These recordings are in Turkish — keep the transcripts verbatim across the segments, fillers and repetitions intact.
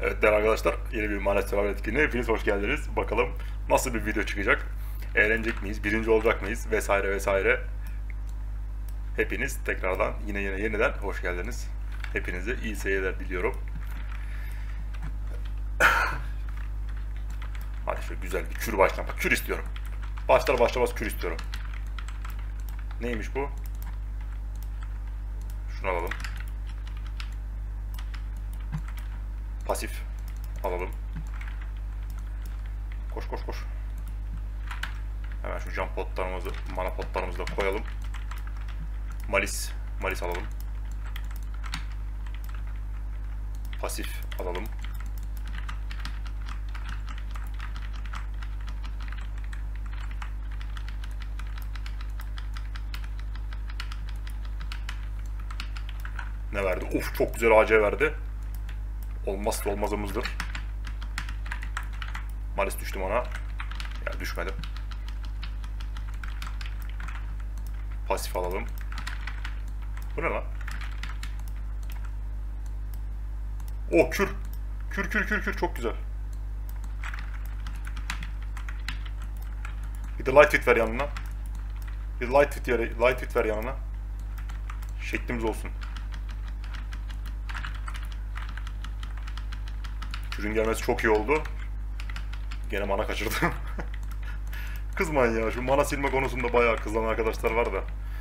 Evet değerli arkadaşlar, yeni bir Mahalle Survival etkinliğine hepiniz hoş geldiniz. Bakalım nasıl bir video çıkacak, eğlenecek miyiz, birinci olacak mıyız vesaire vesaire. Hepiniz tekrardan yine yine yeniden hoş geldiniz. Hepinize iyi seyirler diliyorum. Hadi şöyle güzel bir kür başlama. Kür istiyorum. Başlar başlamaz kür istiyorum. Neymiş bu? Şunu alalım. Pasif alalım. Koş koş koş. Hemen şu cam potlarımızı, mana potlarımızı da koyalım. Malis, malis alalım. Pasif alalım. Ne verdi? Of, çok güzel A C verdi. Olmazsa olmazımızdır. Malis düştüm ona. Ya düşmedim. Pasif alalım. Bu ne lan? Oh, kür. Kür kür kür kür çok güzel. Bir de light fit ver yanına. Bir de light fit ver, light fit ver yanına. Şeklimiz olsun. Kürün gelmesi çok iyi oldu. Gene mana kaçırdım. Kızmayın ya, şu mana silme konusunda bayağı kızan arkadaşlar var da.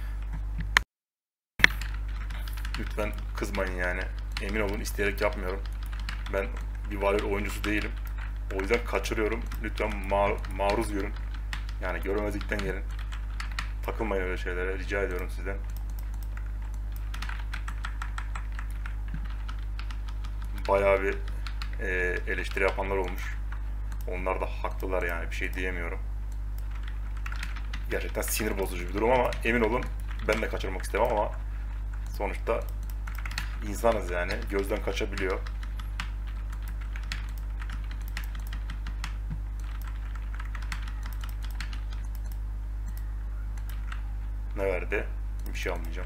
Lütfen kızmayın yani. Emin olun, isteyerek yapmıyorum. Ben bir Warrior oyuncusu değilim. O yüzden kaçırıyorum. Lütfen ma maruz görün. Yani görmezlikten gelin. Takılmayın öyle şeylere. Rica ediyorum sizden. Bayağı bir e, eleştiri yapanlar olmuş. Onlar da haklılar yani. Bir şey diyemiyorum. Gerçekten sinir bozucu bir durum ama emin olun ben de kaçırmak istemem ama sonuçta insanız yani. Gözden kaçabiliyor. Ne verdi? Bir şey almayacağım.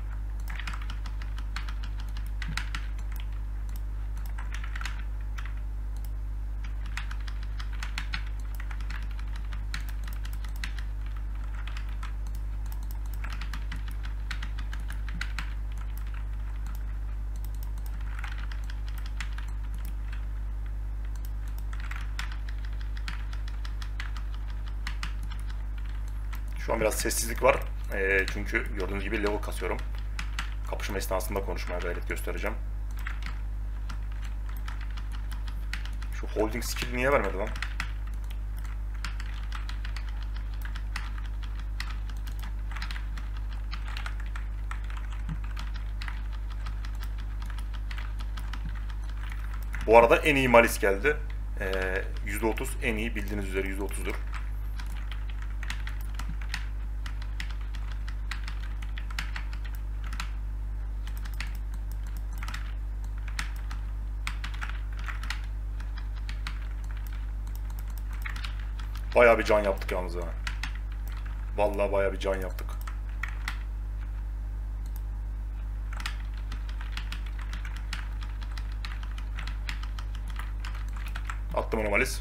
Şu an biraz sessizlik var. E, çünkü gördüğünüz gibi level kasıyorum. Kapışma esnasında konuşmaya gayret göstereceğim. Şu holding skill niye vermedi lan? Bu arada en iyi malis geldi. Ee, yüzde otuz en iyi, bildiğiniz üzere yüzde otuzdur. Bayağı bir can yaptık yalnız ha. Vallahi bayağı bir can yaptık. Attım onu malis.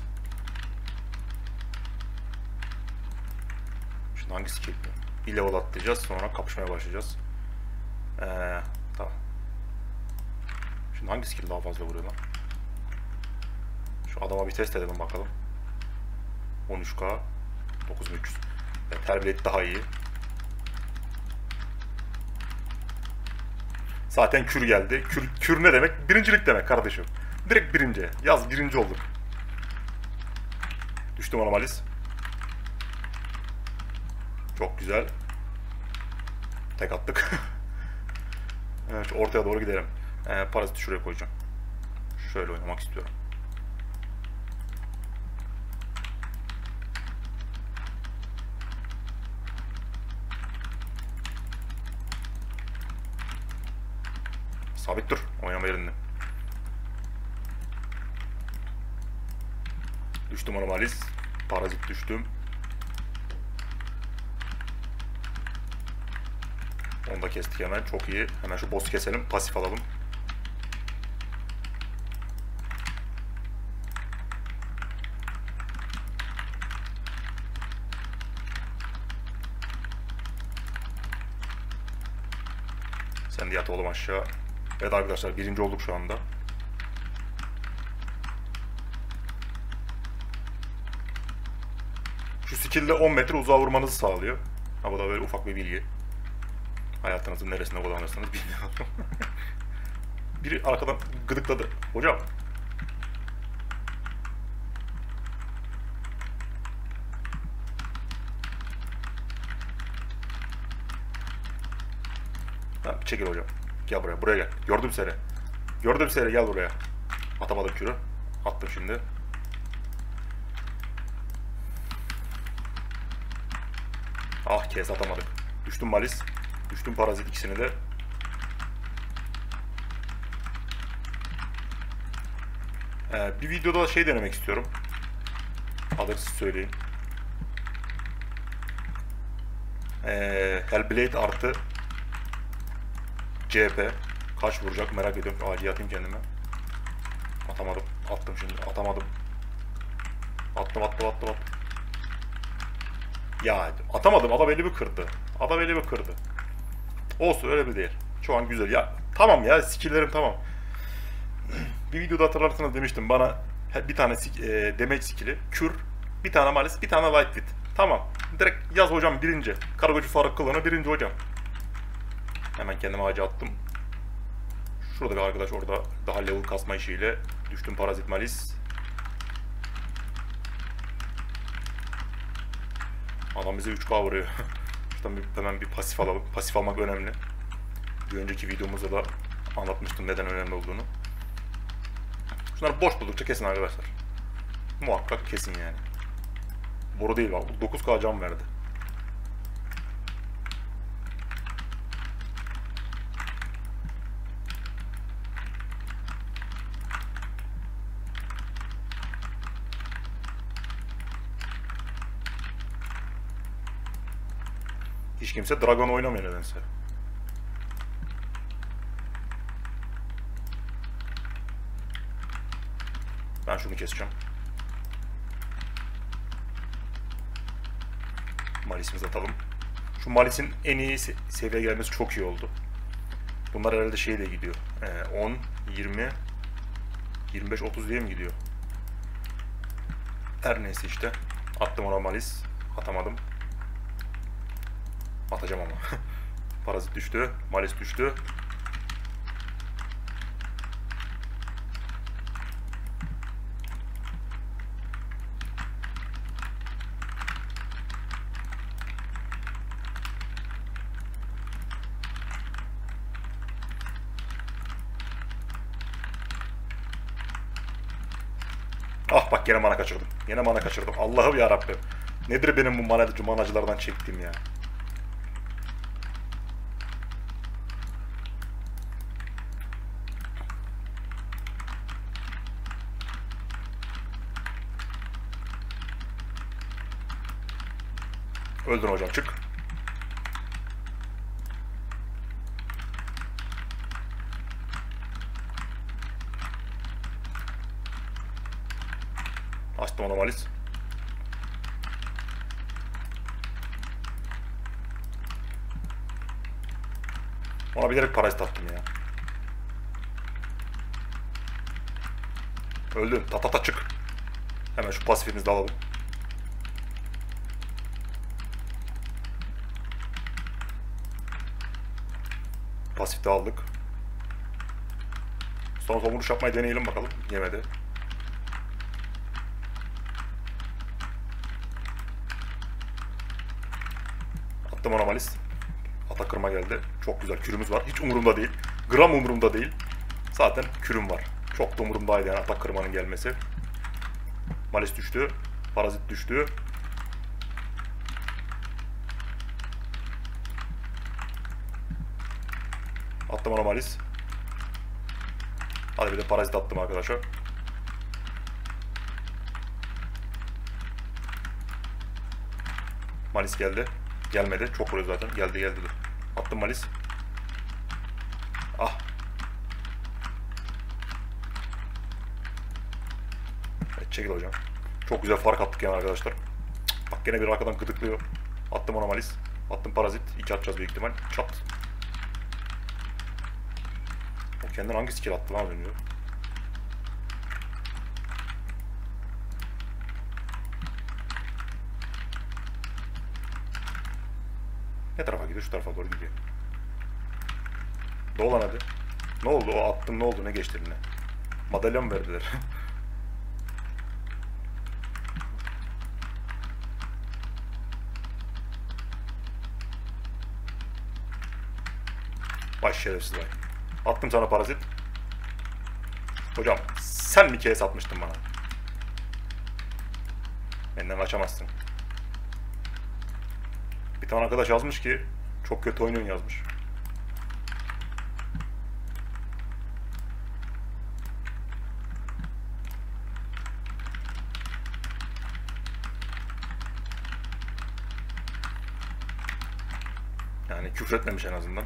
Şimdi hangi skill? Bir level atlayacağız, sonra kapışmaya başlayacağız. Ee, tamam. Şimdi hangi skill daha fazla vuruyor lan? Şu adama bir test edelim bakalım. on üç K dokuz bin üç yüz. Evet, her bilet daha iyi. Zaten kür geldi. Kür, kür ne demek? Birincilik demek kardeşim. Direkt birinci. Yaz, birinci olduk. Düştüm ona malis. Çok güzel. Tek attık. Evet, ortaya doğru gidelim. Ee, paraziti şuraya koyacağım. Şöyle oynamak istiyorum. Sabit dur. Oynama yerinde. Düştüm ona malis. Parazit düştüm. Onu da kestik hemen. Çok iyi. Hemen şu boss'u keselim. Pasif alalım. Sen de yat oğlum aşağı. Evet arkadaşlar, birinci olduk şu anda. Şu skill'de on metre uzağa vurmanızı sağlıyor. Ha, bu da böyle ufak bir bilgi. Hayatınızın neresinde kullanırsınız bilmiyorum. Biri arkadan gıdıkladı. Hocam. Ha, çekil hocam. Gel buraya, buraya gel. Gördüm seni. Gördüm seni, gel buraya. Atamadım kürü. Attım şimdi. Ah, kes atamadık. Düştüm Malis. Düştüm Parazit, ikisini de. Ee, bir videoda şey denemek istiyorum. Adını siz söyleyin. Ee, Hellblade artı C P. Kaç vuracak merak ediyorum. Acil atayım kendime. Atamadım. Attım şimdi. Atamadım. Attım attım attım attım. Ya atamadım. Adam elimi kırdı. Adam elimi kırdı. Olsun, öyle bir değil. Şu an güzel. Ya tamam ya, skill'lerim tamam. Bir videoda hatırlarsanız demiştim bana bir tane e, damage skill'i, kür, bir tane malis, bir tane light hit. Tamam. Direkt yaz hocam birinci. Kargocu Faruk Kılan'ı birinci hocam. Hemen kendime ağaca attım. Şurada bir arkadaş orada daha level kasma işiyle düştüm Parazit Malis. Adam bize üç K vuruyor. Şuradan bir, hemen bir pasif alalım. Pasif almak önemli. Bir önceki videomuzda da anlatmıştım neden önemli olduğunu. Şunları boş buldukça kesin arkadaşlar. Muhakkak kesin yani. Boru değil bak. dokuz K can verdi. Hiç kimse Dragon oynamıyor nedense. Ben şunu keseceğim. Malis'imizi atalım. Şu Malis'in en iyi seviye gelmesi çok iyi oldu. Bunlar herhalde şey de gidiyor. Ee, on, yirmi, yirmi beş, otuz diye mi gidiyor? Her neyse işte. Attım ona Malis. Atamadım. Atacağım ama. Parazit düştü. Malis düştü. Ah bak, gene mana kaçırdım. Yine mana kaçırdım. Allah'ım yarabbim. Nedir benim bu manacı manacılardan çektiğim ya? Öldün hocam, çık. Açtım ona Malis. Ona bilerek parazit attım ya. Öldün. Ta ta ta çık. Hemen şu pasifimizi de alalım. Pasif de aldık. Son son vuruş yapmayı deneyelim bakalım. Yemedi. Attım ona Malis. Ata kırma geldi. Çok güzel. Kürümüz var. Hiç umurumda değil. Gram umurumda değil. Zaten kürüm var. Çok da umurumdaydı yani atak kırmanın gelmesi. Malis düştü. Parazit düştü. Attım ona Malis. Hadi bir de parazit attım arkadaşlar. Malis geldi. Gelmedi. Çok vuruyor zaten. Geldi geldi dur. Attım Malis. Ah. Evet, çekil hocam. Çok güzel fark attık yani arkadaşlar. Bak gene bir arkadan gıdıklıyor. Attım ona Malis. Attım parazit. İki atacağız büyük ihtimal. Çat. Kendine hangi skill attı lan az önce? Ne tarafa gidiyor? Şu tarafa doğru gidiyor. Dolan hadi. Ne oldu? O attın ne oldu? Ne geçti eline? Madalya mı verdiler? Baş şerefsiz vay. Attım sana parazit. Hocam sen bir kere satmıştın bana. Benden kaçamazsın. Bir tane arkadaş yazmış ki çok kötü oynuyorsun yazmış. Yani küfretmemiş en azından.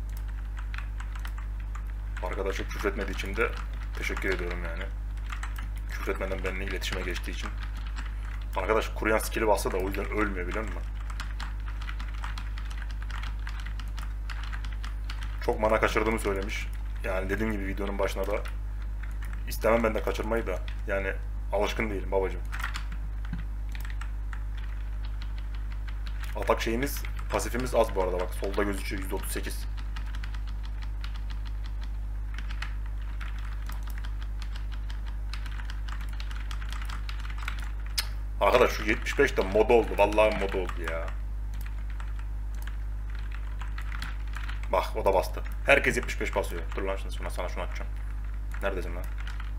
Arkadaşa küfretmediği için de teşekkür ediyorum yani. Küfretmeden benimle iletişime geçtiği için. Arkadaş kuruyan skill'i bassa da o yüzden ölmüyor biliyor musun? Çok mana kaçırdığımı söylemiş. Yani dediğim gibi videonun başına da istemem ben de kaçırmayı da. Yani alışkın değilim babacığım. Atak şeyimiz, pasifimiz az bu arada bak. Solda gözüküyor yüzde otuz sekiz. Arkadaş şu yetmiş beş de moda oldu. Vallahi moda oldu ya. Bak o da bastı. Herkes yetmiş beş basıyor. Dur lan şimdi sana şunu açacağım. Neredesin lan?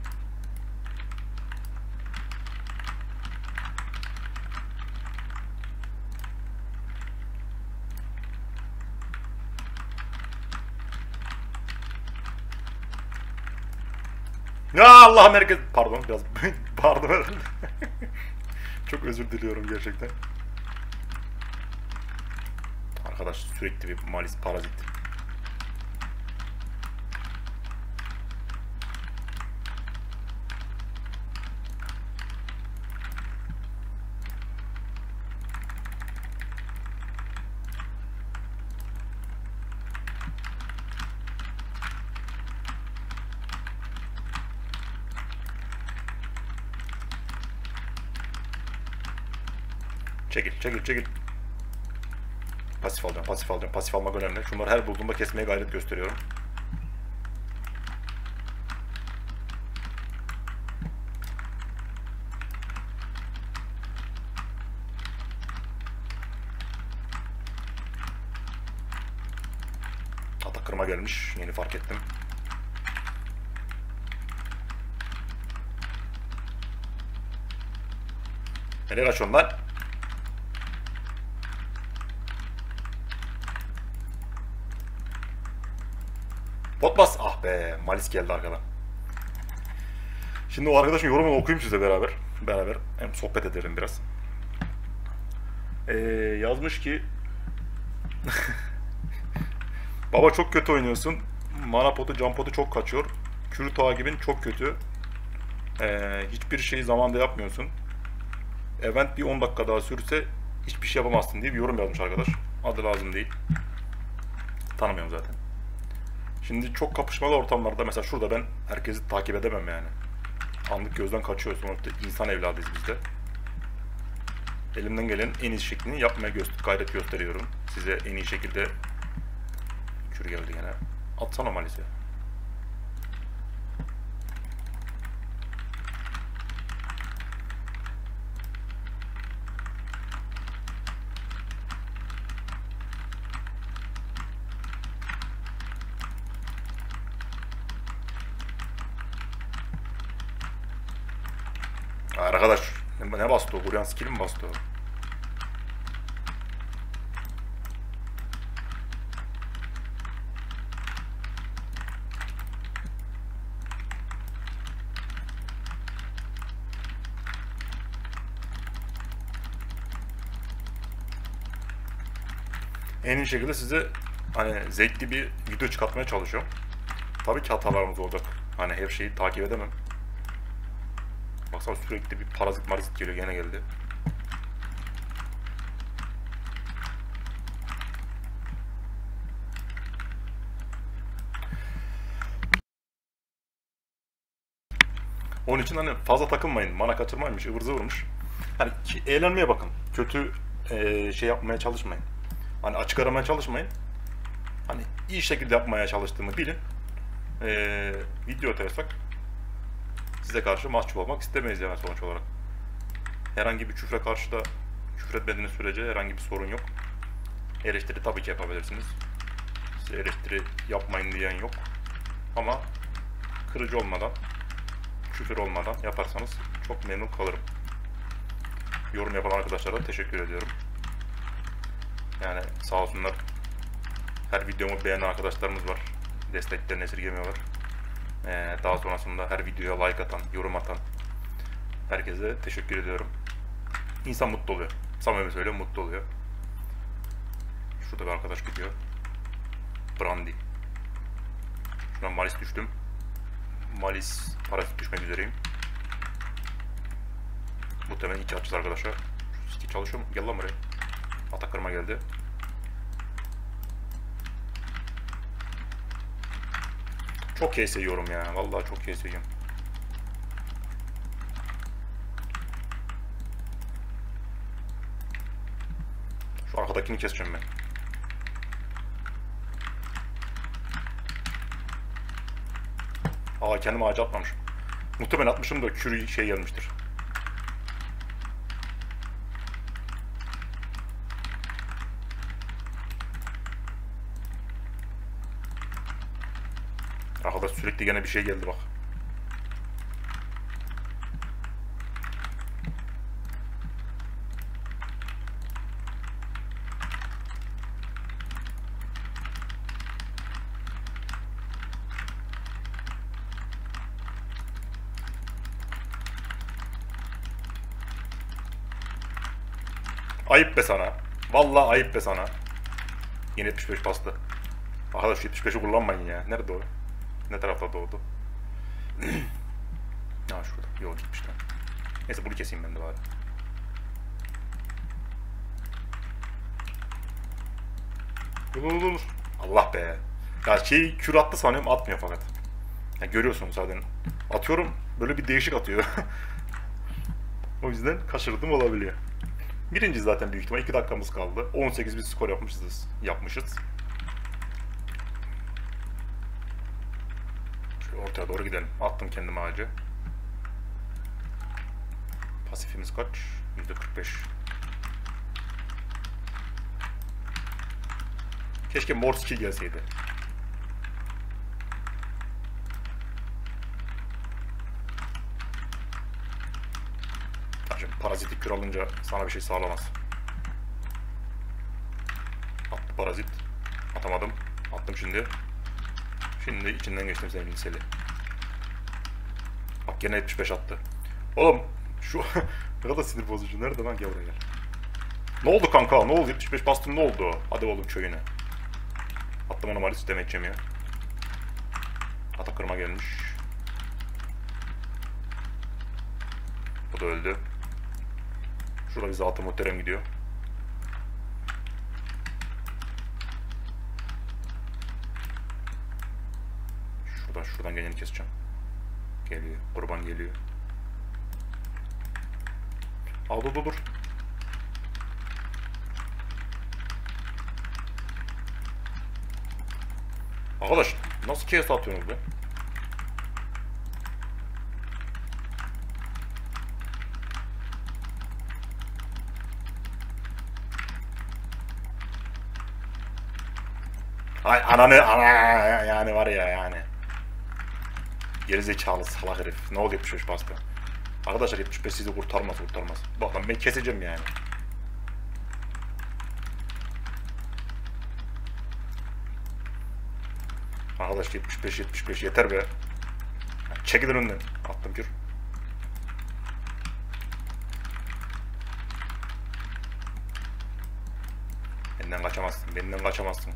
Ya Allah'ım herkes... Pardon biraz bağırdım herhalde. Çok özür diliyorum gerçekten. Arkadaş sürekli bir malis parazit. Çekil, çekil, çekil. Pasif alacağım, pasif alacağım. Pasif almak önemli. Şunları her bulduğumda kesmeye gayret gösteriyorum. Atak kırma gelmiş. Yeni fark ettim. Nereye kaçıyorsun lan? Bot bas. Ah be. Malis geldi arkadan. Şimdi o arkadaşın yorumunu okuyayım size beraber. Beraber hem sohbet edelim biraz. Ee, yazmış ki baba çok kötü oynuyorsun. Mana potu, can potu çok kaçıyor. Kür takibin çok kötü. Ee, hiçbir şeyi zamanda yapmıyorsun. Event bir on dakika daha sürse hiçbir şey yapamazsın diye bir yorum yazmış arkadaş. Adı lazım değil. Tanımıyorum zaten. Şimdi çok kapışmalı ortamlarda mesela şurada ben herkesi takip edemem yani. Anlık gözden kaçıyor. Sonuçta insan evladıyız biz de. Elimden gelen en iyi şeklini yapmaya göster gayret gösteriyorum. Size en iyi şekilde kür geldi gene. Atsana Malis'e. Arkadaş ne bastı o? Kuryan skill mi bastı o? En iyi şekilde size hani zevkli bir video çıkartmaya çalışıyorum. Tabii ki hatalarımız olacak. Hani her şeyi takip edemem. Baksana sürekli bir parazit marazit geliyor, gene geldi. Onun için hani fazla takılmayın. Mana kaçırmaymış, ıvır zıvırmış. Hani eğlenmeye bakın. Kötü e, şey yapmaya çalışmayın. Hani açık aramaya çalışmayın. Hani iyi şekilde yapmaya çalıştığımı bilin. E, video atarsak size karşı mahcup olmak istemeyiz yani sonuç olarak. Herhangi bir küfre karşı da küfretmediğiniz sürece herhangi bir sorun yok. Eleştiri tabii ki yapabilirsiniz. Size eleştiri yapmayın diyen yok. Ama kırıcı olmadan, küfür olmadan yaparsanız çok memnun kalırım. Yorum yapan arkadaşlara da teşekkür ediyorum. Yani sağ olsunlar, her videomu beğenen arkadaşlarımız var. Desteklerini esirgemiyorlar. Ee, daha sonrasında her videoya like atan, yorum atan herkese teşekkür ediyorum. İnsan mutlu oluyor. Samimi söylüyorum, mutlu oluyor. Şurada bir arkadaş gidiyor. Brandy. Şuna Malis düştüm. Malis parazit düşmek üzereyim. Muhtemelen iki atacağız arkadaşlar. Şu stick çalışıyor mu? Gel lan buraya. Atak kırma geldi. Çok case yiyorum ya. Vallahi çok case yiyorum. Şu arkadakini keseceğim ben. Aa, kendim ağaca atmamışım. Muhtemelen atmışım da kürü şey gelmiştir. Arkadaş sürekli gene bir şey geldi bak. Ayıp be sana. Vallahi ayıp be sana. Yine yetmiş beş bastı. Arkadaş yetmiş beşi kullanmayın ya. Nerede o? Ne tarafta doğdu? Ha şurada. Yok gitmiş lan. Neyse bunu keseyim ben de bari. Dur dur dur. Allah be. Ya şey kür attı sanıyorum, atmıyor fakat. Ya görüyorsunuz zaten. Atıyorum böyle bir değişik atıyor. O yüzden kaçırdım olabiliyor. Birinci zaten büyük ihtimal. iki dakikamız kaldı. on sekiz bir skor yapmışız. Yapmışız. Şöyle ortaya doğru gidelim. Attım kendime ağacı. Pasifimiz kaç? yüzde kırk beş. Keşke mor skill gelseydi. Şimdi parazitik kür alınca sana bir şey sağlamaz. Attı parazit. Atamadım. Attım şimdi. Şimdi içinden geçtim senin liseli. Bak gene yetmiş beş attı. Oğlum şu ne kadar sinir bozucu. Nerede lan, gel buraya gel. Ne oldu kanka? Ne oldu? yetmiş beş bastım, ne oldu? Hadi oğlum köyüne. Attım ona malis, demet yemiyor. Ata kırma gelmiş. Bu da öldü. Şurada bir zatı muhterem gidiyor. Şuradan şuradan geleni keseceğim. Geliyor. Kurban geliyor. Al dur dur dur. Arkadaş nasıl kese atıyorsunuz be? Ay ananı ana yani var ya yani. Gerizekalı salak herif. Ne oldu yetmiş beş bastı? Arkadaşlar yetmiş beş sizi kurtarmaz kurtarmaz. Bak lan ben keseceğim yani. Arkadaş yetmiş beş yetmiş beş yeter be. Çekilin önden. Attım kür. Benden kaçamazsın. Benden kaçamazsın.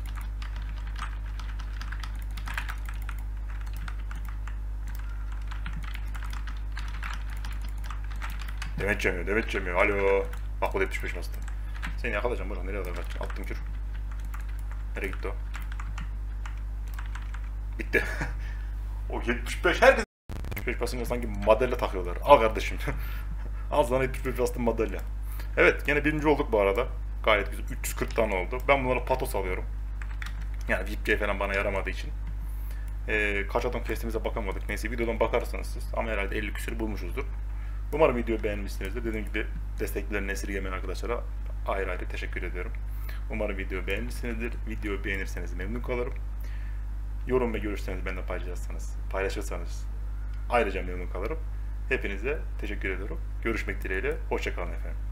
Demet yemiyor, demet yemiyor. Alo. Bak bu da yetmiş beş bastı. Seni yakalayacağım bırak. Nereye kadar kaçacağım? Attım kür. Nereye gitti o? Bitti. O yetmiş beş herkes yetmiş beş basınca sanki madalya takıyorlar. Al kardeşim. Al sana yetmiş beş bastım madalya. Evet, gene birinci olduk bu arada. Gayet güzel. üç yüz kırk tane oldu. Ben bunlara patos alıyorum. Yani V I P falan bana yaramadığı için. Ee, kaç adam kestiğimize bakamadık. Neyse, videodan bakarsınız siz. Ama herhalde elli küsür bulmuşuzdur. Umarım videoyu beğenmişsinizdir. Dediğim gibi desteklerini esirgemeyen arkadaşlara ayrı ayrı teşekkür ediyorum. Umarım videoyu beğenmişsinizdir. Videoyu beğenirseniz memnun kalırım. Yorum ve görüşlerinizi benimle paylaşırsanız, paylaşırsanız ayrıca memnun kalırım. Hepinize teşekkür ediyorum. Görüşmek dileğiyle. Hoşça kalın efendim.